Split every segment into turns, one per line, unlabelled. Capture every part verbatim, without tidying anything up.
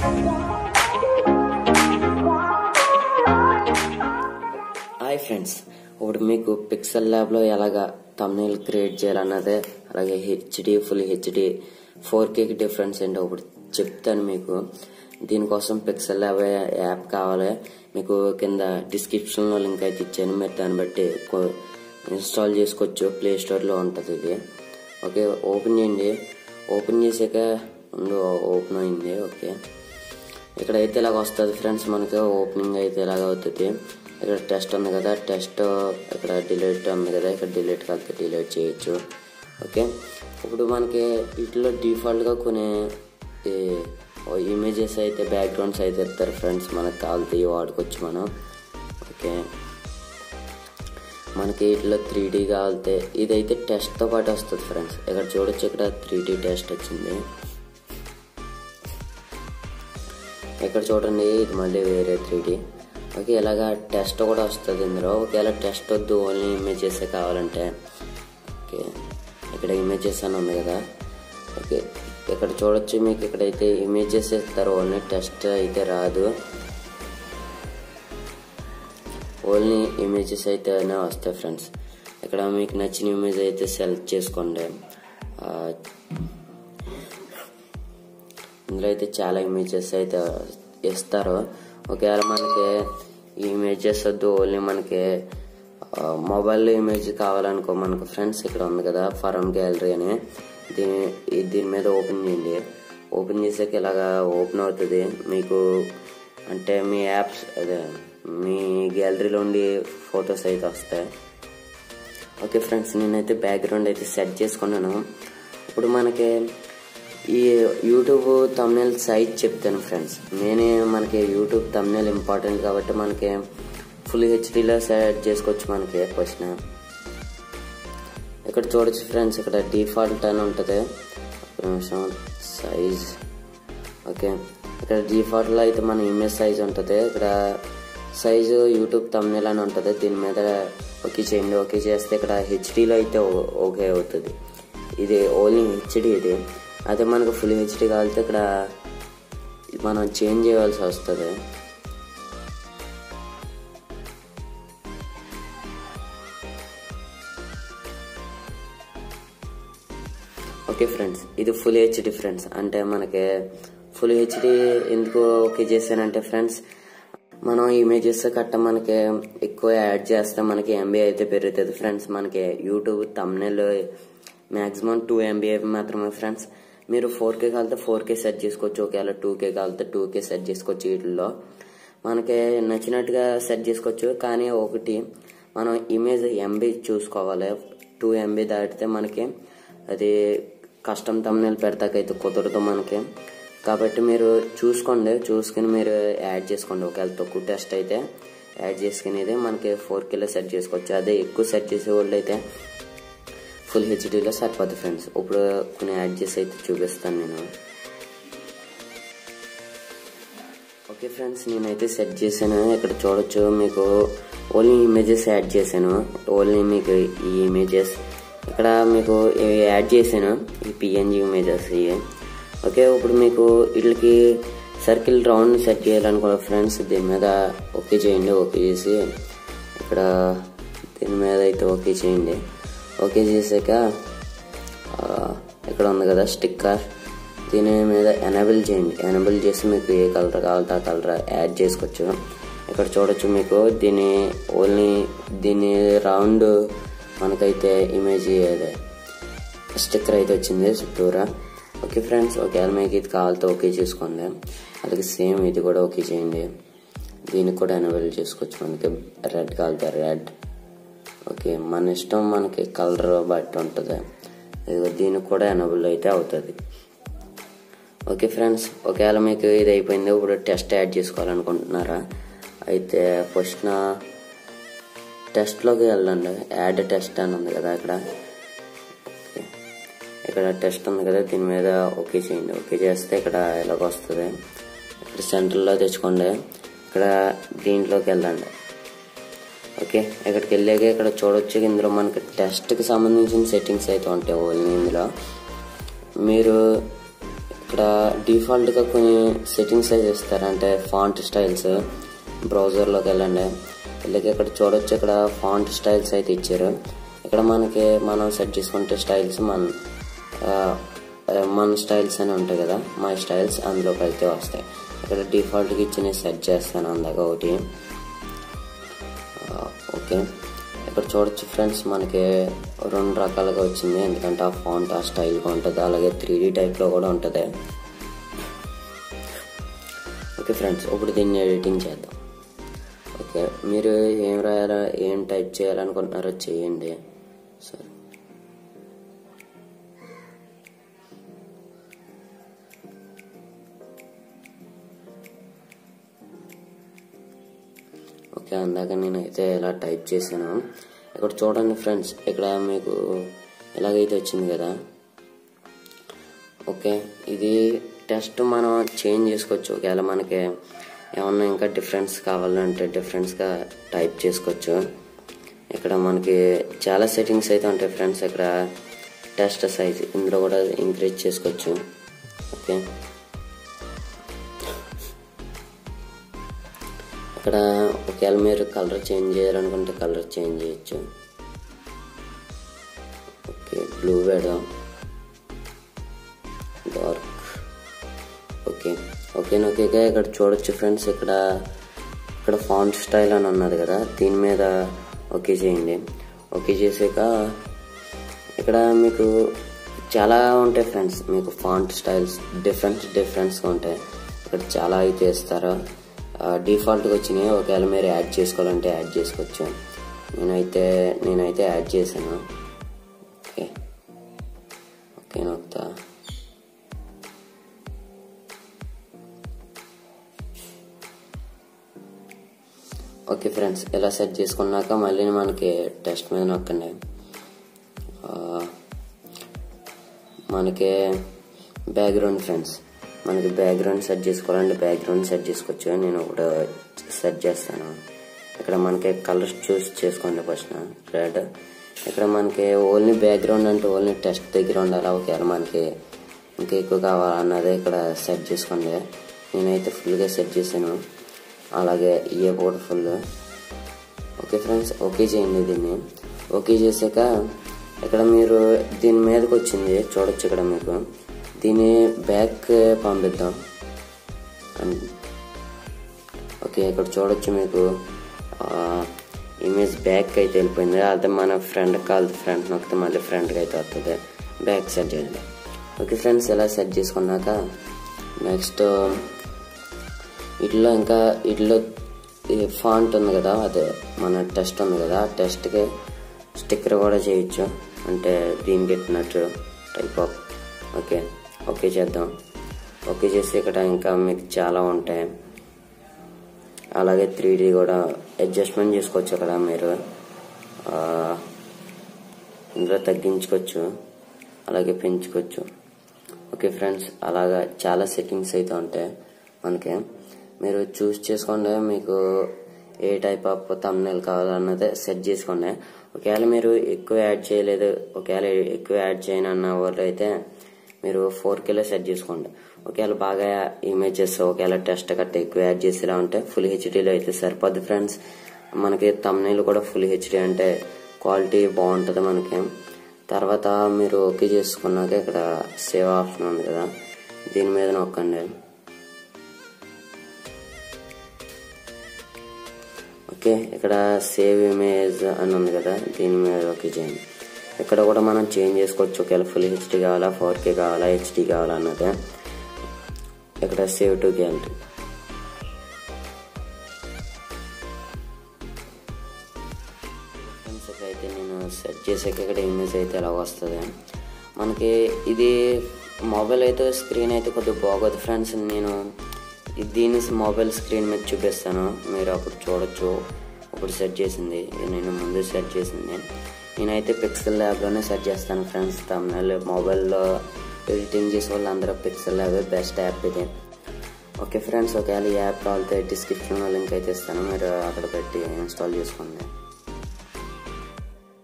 Hi friends, ఇప్పుడు మీకు pixel lab లో ఎలాగా థంబ్నెయిల్ క్రియేట్ చేయాలన్నదే, అలాగే హెచ్డి ఫుల్ హెచ్డి ఫోర్ కేకి డిఫరెన్స్ ఏంటో ఇప్పుడు చెప్తాను మీకు. దీనికోసం పిక్సెల్ ల్యాబ్ యాప్ కావాలి మీకు. కింద డిస్క్రిప్షన్ లో లింక్ అయితే ఇచ్చాను, మీరు దాన్ని బట్టి ఇన్స్టాల్ చేసుకోవచ్చు. ప్లే స్టోర్ లో ఉంటుంది ఇది. ఓకే, ఓపెన్ చేయండి. ఓపెన్ చేసాక ముందు ఓపెన్ అయింది. ఓకే, ఇక్కడైతే ఇలాగ వస్తుంది ఫ్రెండ్స్. మనకి ఓపెనింగ్ అయితే ఇలాగ అవుతుంది. ఇక్కడ టెస్ట్ ఉంది కదా, టెస్ట్ ఇక్కడ డిలీట్ ఉంది కదా, ఇక్కడ డిలీట్ కలిపి డిలీట్ చేయొచ్చు. ఓకే, ఇప్పుడు మనకి వీటిలో డిఫాల్ట్గా కొన్ని ఇమేజెస్ అయితే బ్యాక్గ్రౌండ్స్ అయితే ఇస్తారు ఫ్రెండ్స్. మనకు కావాల్సి వాడుకోవచ్చు మనం. ఓకే, మనకి వీటిలో త్రీ డీ కావాలితే ఇదైతే టెస్ట్తో పాటు వస్తుంది ఫ్రెండ్స్. ఇక్కడ చూడొచ్చు, ఇక్కడ త్రీ డీ టెస్ట్ వచ్చింది. ఇక్కడ చూడండి, ఇది మళ్ళీ వేరే త్రీ డీ. ఓకే, ఇలాగా టెస్ట్ కూడా వస్తుంది ఇందులో. ఒకవేళ టెస్ట్ వద్దు, ఓన్లీ ఇమేజెస్ కావాలంటే ఓకే, ఇక్కడ ఇమేజెస్ అని ఉంది కదా. ఓకే, ఇక్కడ చూడొచ్చు, మీకు ఇక్కడైతే ఇమేజెస్ ఇస్తారు, ఓన్లీ టెస్ట్ అయితే రాదు. ఓన్లీ ఇమేజెస్ అయితేనే వస్తాయి ఫ్రెండ్స్. ఇక్కడ మీకు నచ్చిన ఇమేజ్ అయితే సెలెక్ట్ చేసుకోండి. ఇందులో అయితే చాలా ఇమేజెస్ అయితే ఇస్తారు. ఒకవేళ మనకి ఈ ఇమేజెస్ వద్దు, ఓన్లీ మనకి మొబైల్లో ఇమేజ్ కావాలనుకో మనకు ఫ్రెండ్స్, ఇక్కడ ఉంది కదా ఫరం గ్యాలరీ అని, దీని దీని మీద ఓపెన్ చేయండి. ఓపెన్ చేసాక ఇలాగా ఓపెన్ అవుతుంది మీకు. అంటే మీ యాప్స్ అదే మీ గ్యాలరీలో ఉండి ఫొటోస్ అయితే వస్తాయి. ఓకే ఫ్రెండ్స్, నేనైతే బ్యాక్గ్రౌండ్ అయితే సెట్ చేసుకున్నాను. ఇప్పుడు మనకి ఈ యూట్యూబ్ థంబ్నెయిల్ సైజ్ చెప్తాను ఫ్రెండ్స్. నేనే మనకి యూట్యూబ్ థంబ్నెయిల్ ఇంపార్టెంట్ కాబట్టి మనకి ఫుల్ హెచ్డీలో సెట్ చేసుకోవచ్చు. మనకి ఫస్ట్ ఇక్కడ చూడొచ్చు ఫ్రెండ్స్, ఇక్కడ డిఫాల్ట్ అని ఉంటుంది. నిమిషం సైజ్. ఓకే, ఇక్కడ డిఫాల్ట్లో అయితే మన ఇమేజ్ సైజ్ ఉంటుంది. ఇక్కడ సైజు యూట్యూబ్ థంబ్నెయిల్ అని ఉంటుంది. దీని మీద ఓకే చేయండి. ఓకే చేస్తే ఇక్కడ హెచ్డీలో అయితే ఓకే అవుతుంది. ఇది ఓన్లీ హెచ్డీ. ఇది అదే మనకు ఫుల్ హెచ్డీ కావాలితే ఇక్కడ మనం చేంజ్ చేయవలసి వస్తుంది. ఓకే ఫ్రెండ్స్, ఇది ఫుల్ హెచ్డీ ఫ్రెండ్స్. అంటే మనకి ఫుల్ హెచ్డీ ఎందుకు ఓకే చేశానంటే ఫ్రెండ్స్, మనం ఇమేజెస్ కట్ట మనకి ఎక్కువ యాడ్ చేస్తే మనకి ఎంబీ అయితే పెరుగుతుంది ఫ్రెండ్స్. మనకి YouTube thumbnail maximum two MB మాత్రమే ఫ్రెండ్స్. మీరు ఫోర్ కే కావాలితే ఫోర్ కే సెట్ చేసుకోవచ్చు. ఒకవేళ టూ కే కావాలితే టూ కే సెట్ చేసుకోవచ్చు. వీటిల్లో మనకి నచ్చినట్టుగా సెట్ చేసుకోవచ్చు. కానీ ఒకటి మనం ఇమేజ్ ఎంబీ చూసుకోవాలి. టూ ఎంబీ దాటితే మనకి అది కస్టమ్ థంబ్నెయిల్ పెడతాకైతే కుదరదు మనకి. కాబట్టి మీరు చూసుకోండి, చూసుకుని మీరు యాడ్ చేసుకోండి. ఒకవేళ తక్కువ టెస్ట్ అయితే యాడ్ చేసుకునేది మనకి ఫోర్ కేలో సెట్ చేసుకోవచ్చు. అదే ఎక్కువ సెట్ చేసే వాళ్ళు అయితే ఫుల్ హెచ్డీలో సరిపోతుంది ఫ్రెండ్స్. ఇప్పుడు కొన్ని యాడ్ చేసి అయితే చూపిస్తాను నేను. ఓకే ఫ్రెండ్స్, నేనైతే సెట్ చేశాను. ఇక్కడ చూడొచ్చు, మీకు ఓన్లీ ఇమేజెస్ యాడ్ చేశాను. ఓన్లీ మీకు ఈ ఇమేజెస్ ఇక్కడ మీకు యాడ్ చేశాను, ఈ పిఎన్జీ ఇమేజెస్ ఇవి. ఓకే, ఇప్పుడు మీకు వీటికి సర్కిల్ రౌండ్ సెట్ చేయాలనుకో ఫ్రెండ్స్, దీని మీద ఓకే చేయండి. ఓకే చేసి ఇక్కడ దీని మీద అయితే ఓకే చేయండి. ఓకే చేసాక ఇక్కడ ఉంది కదా స్టిక్కర్, దీని మీద ఎనేబుల్ చేయండి. ఎనేబుల్ చేసి మీకు ఏ కలర్ కావాలంటే ఆ కలర్ యాడ్ చేసుకోవచ్చు. ఇక్కడ చూడొచ్చు, మీకు దీని ఓన్లీ దీని రౌండ్ మనకైతే ఇమేజ్ అదే స్టిక్కర్ అయితే వచ్చింది చుట్టూరా. ఓకే ఫ్రెండ్స్, ఒకవేళ మీకు ఇది కావాలితే ఓకే చేసుకోండి. అలాగే సేమ్ ఇది కూడా ఓకే చేయండి. దీనికి కూడా ఎనేబుల్ చేసుకోవచ్చు. మనకి రెడ్ కావాలితే రెడ్. ఓకే, మన ఇష్టం, మనకి కలర్ బట్టి ఉంటుంది. దీనికి కూడా ఎనేబుల్ అయితే అవుతుంది. ఓకే ఫ్రెండ్స్, ఒకవేళ మీకు ఇది అయిపోయింది. ఇప్పుడు టెస్ట్ యాడ్ చేసుకోవాలనుకుంటున్నారా అయితే ఫస్ట్ నా టెస్ట్లోకి వెళ్ళండి. యాడ్ టెస్ట్ అని ఉంది కదా, ఇక్కడ ఇక్కడ టెస్ట్ ఉంది కదా, దీని మీద ఓకే చేయండి. ఓకే చేస్తే ఇక్కడ ఇలాగ వస్తుంది. ఇక్కడ సెంటర్లో తెచ్చుకోండి. ఇక్కడ దీంట్లోకి వెళ్ళండి. ఓకే, ఇక్కడికి వెళ్ళాక ఇక్కడ చూడొచ్చు, ఇందులో మనకి టెస్ట్కి సంబంధించిన సెట్టింగ్స్ అయితే ఉంటాయి ఓన్లీ ఇందులో. మీరు ఇక్కడ డిఫాల్ట్గా కొన్ని సెట్టింగ్స్ అయితే ఇస్తారు, అంటే ఫాంట్ స్టైల్స్. బ్రౌజర్లోకి వెళ్ళండి, వెళ్ళకి ఇక్కడ చూడొచ్చు, ఇక్కడ ఫాంట్ స్టైల్స్ అయితే ఇచ్చారు. ఇక్కడ మనకి మనం సెట్ చేసుకుంటే స్టైల్స్ మన మన స్టైల్స్ అని ఉంటాయి కదా, మై స్టైల్స్, అందులోకి అయితే వస్తాయి. ఇక్కడ డిఫాల్ట్గా ఇచ్చి నేను సెట్ చేస్తాను అందాక ఒకటి. ఓకే, ఇక్కడ చూడొచ్చు ఫ్రెండ్స్, మనకి రెండు రకాలుగా వచ్చింది, ఎందుకంటే ఆ ఫాంట్ ఆ స్టైల్గా ఉంటుంది, అలాగే త్రీ డీ టైప్లో కూడా ఉంటుంది. ఓకే ఫ్రెండ్స్, ఇప్పుడు దీన్ని ఎడిటింగ్ చేద్దాం. ఓకే, మీరు ఏం రాయాలా, ఏం టైప్ చేయాలనుకుంటున్నారో చేయండి. సరే, ఓకే, అందాక నేనైతే ఇలా టైప్ చేశాను. ఇక్కడ చూడండి ఫ్రెండ్స్, ఇక్కడ మీకు ఎలాగైతే వచ్చింది కదా. ఓకే, ఇది టెస్ట్ మనం చేంజ్ చేసుకోవచ్చు. ఒకవేళ మనకి ఏమన్నా ఇంకా డిఫరెన్స్ కావాలంటే డిఫరెన్స్గా టైప్ చేసుకోవచ్చు. ఇక్కడ మనకి చాలా సెట్టింగ్స్ అయితే ఉంటాయి ఫ్రెండ్స్. ఇక్కడ టెస్ట్ సైజ్ ఇందులో కూడా ఇంక్రీజ్ చేసుకోవచ్చు. ఓకే, ఇక్కడ ఒకవేళ మీరు కలర్ చేంజ్ చేయాలనుకుంటే కలర్ చేంజ్ చేయొచ్చు. ఓకే, బ్లూ పెడదాం, డార్క్. ఓకే ఓకే ఓకేగా ఇక్కడ చూడొచ్చు ఫ్రెండ్స్, ఇక్కడ ఇక్కడ ఫాంట్ స్టైల్ అని ఉన్నది కదా, దీని మీద ఓకే చేయండి. ఓకే చేసాక ఇక్కడ మీకు చాలా ఉంటాయి ఫ్రెండ్స్, మీకు ఫాంట్ స్టైల్స్ డిఫరెంట్ డిఫరెంట్స్గా ఉంటాయి. ఇక్కడ చాలా అయితే ఇస్తారు, డిఫాల్ట్గా వచ్చినాయి. ఒకవేళ మీరు యాడ్ చేసుకోవాలంటే యాడ్ చేసుకోవచ్చు. నేనైతే నేనైతే యాడ్ చేశాను. ఓకే ఓకే నొక్తా. ఓకే ఫ్రెండ్స్, ఇలా సెట్ చేసుకున్నాక మళ్ళీ మనకి టెస్ట్ మీద నొక్కండి. మనకి బ్యాక్గ్రౌండ్ ఫ్రెండ్స్, మనకి బ్యాక్గ్రౌండ్ సెట్ చేసుకోవాలంటే బ్యాక్గ్రౌండ్ సెట్ చేసుకోవచ్చు. నేను కూడా సెట్ చేస్తాను. ఇక్కడ మనకి కలర్స్ చూస్ చేసుకోండి ఫస్ట్, రెడ్. ఇక్కడ మనకి ఓన్లీ బ్యాక్గ్రౌండ్ అంటే ఓన్లీ టెస్ట్ దగ్గర ఉండాలి. ఒకవేళ మనకి ఇంకా ఎక్కువ కావాలన్నదే ఇక్కడ సెట్ చేసుకోండి. నేనైతే ఫుల్గా సెట్ చేశాను, అలాగే ఇయే కూడా ఫుల్. ఓకే ఫ్రెండ్స్, ఓకే చేయండి దీన్ని. ఓకే చేసాక ఇక్కడ మీరు దీని మీదకి వచ్చింది చూడొచ్చు. ఇక్కడ మీకు దీన్ని బ్యాక్ పంపిద్దాం. ఓకే, ఇక్కడ చూడొచ్చు మీకు ఇమేజ్ బ్యాక్ అయితే వెళ్ళిపోయింది. అదే మన ఫ్రంట్ కాల్ ఫ్రంట్ నొక్కితే మళ్ళీ ఫ్రంట్కి అయితే వస్తుంది. బ్యాక్ సెట్ చేయండి. ఓకే ఫ్రెండ్స్, ఇలా సెట్ చేసుకున్నాక నెక్స్ట్ ఇట్లా ఇంకా ఇట్లా ఫాంట్ ఉంది కదా, అదే మన టెస్ట్ ఉంది కదా, ఆ టెస్ట్కి స్టిక్కర్ కూడా చేయొచ్చు, అంటే దీనికి పెట్టినట్టు టైప్ ఆఫ్. ఓకే ఓకే చేద్దాం. ఓకే చేసి ఇక్కడ ఇంకా మీకు చాలా ఉంటాయి. అలాగే త్రీ డీ కూడా అడ్జస్ట్మెంట్ చేసుకోవచ్చు. అక్కడ మీరు ఇందులో తగ్గించుకోవచ్చు, అలాగే పెంచుకోవచ్చు. ఓకే ఫ్రెండ్స్, అలాగా చాలా సెట్టింగ్స్ అయితే ఉంటాయి మనకి. మీరు చూస్ చేసుకోండి, మీకు ఏ టైప్ ఆఫ్ థంబ్నెయిల్ కావాలన్నదే సెట్ చేసుకోండి. ఒకవేళ మీరు ఎక్కువ యాడ్ చేయలేదు, ఒకవేళ ఎక్కువ యాడ్ చేయను అన్న వాళ్ళు అయితే మీరు ఫోర్ కేలో సెట్ చేసుకోండి. ఒకవేళ బాగా ఇమేజెస్ ఒకవేళ టెస్ట్ కట్ట ఎక్కువ యాడ్ చేసేలా ఉంటే ఫుల్ హెచ్డీలో అయితే సరిపోద్ది ఫ్రెండ్స్. మనకి థంబ్నెయిల్ కూడా ఫుల్ హెచ్డీ అంటే క్వాలిటీ బాగుంటుంది మనకి. తర్వాత మీరు ఓకే చేసుకున్నాక ఇక్కడ సేవ్ ఆప్షన్ ఉంది కదా, దీని మీద నొక్కండి. ఓకే, ఇక్కడ సేవ్ ఇమేజ్ అని ఉంది కదా, దీని మీద ఓకే చేయండి. ఇక్కడ కూడా మనం చేంజ్ చేసుకోవచ్చు. ఒకవేళ ఫుల్ హెచ్డీ కావాలా, ఫోర్ కే కావాలా, హెచ్డీ కావాలా అన్నది. ఇక్కడ సేవ్ టు గ్యాలరీ. అయితే నేను సెట్ చేసాక ఇక్కడ ఇమేజ్ అయితే ఎలా వస్తుంది మనకి. ఇది మొబైల్ అయితే స్క్రీన్ అయితే కొద్దిగా బాగోదు ఫ్రెండ్స్. నేను దీన్ని మొబైల్ స్క్రీన్ మీద చూపిస్తాను, మీరు అప్పుడు చూడొచ్చు. ఇప్పుడు సెట్ చేసింది నేను ముందు సెట్ చేసింది. నేనైతే పిక్సెల్ ల్యాబ్లోనే సెట్ చేస్తాను ఫ్రెండ్స్. థంబ్నెయిల్ మొబైల్లో ఎడిటింగ్ చేసే వాళ్ళు అందరూ పిక్సెల్ ల్యాబ్ బెస్ట్ యాప్ ఇది. ఓకే ఫ్రెండ్స్, ఒకవేళ ఈ యాప్ కావాలితే డిస్క్రిప్షన్లో లింక్ అయితే ఇస్తాను, మీరు అక్కడ పెట్టి ఇన్స్టాల్ చేసుకోండి.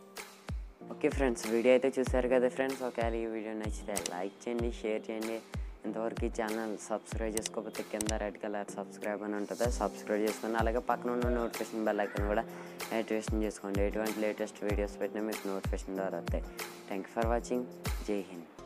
ఓకే ఫ్రెండ్స్, వీడియో అయితే చూసారు కదా ఫ్రెండ్స్. ఒకవేళ ఈ వీడియో నచ్చితే లైక్ చేయండి, షేర్ చేయండి. ఇంతవరకు ఈ ఛానల్ సబ్స్క్రైబ్ చేసుకోకపోతే కింద రెడ్ కలర్ సబ్స్క్రైబ్ అని ఉంటుంది, సబ్స్క్రైబ్ చేసుకోండి. అలాగే పక్కన ఉన్న నోటిఫికేషన్ బెల్ ఐకాన్ కూడా యాక్టివేషన్ చేసుకోండి. ఎటువంటి లేటెస్ట్ వీడియోస్ పెట్టినా మీకు నోటిఫికేషన్ ద్వారా వస్తాయి. Thank you for watching. జై హింద్.